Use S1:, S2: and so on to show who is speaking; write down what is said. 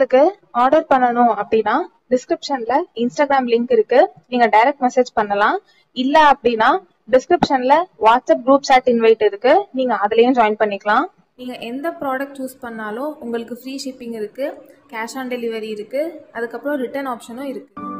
S1: உங்களுக்கு ஆர்டர் பண்ணணும் அப்படின்னா டிஸ்கிரிப்ஷன்ல இன்ஸ்டாகிராம் லிங்க் இருக்கு, நீங்க டைரக்ட் மெசேஜ் பண்ணலாம். இல்ல அப்படின்னா டிஸ்கிரிப்ஷன்ல வாட்ஸ்அப் குரூப் சாட் இன்வைட் இருக்கு, நீங்க அதுலயும் ஜாயின் பண்ணிக்கலாம். நீங்க எந்த ப்ராடக்ட் சூஸ் பண்ணாலும் உங்களுக்கு ஃப்ரீ ஷிப்பிங் இருக்கு, கேஷ் ஆன் டெலிவரி இருக்கு, அதுக்கப்புறம் ரிட்டர்ன் ஆப்ஷனும் இருக்கு.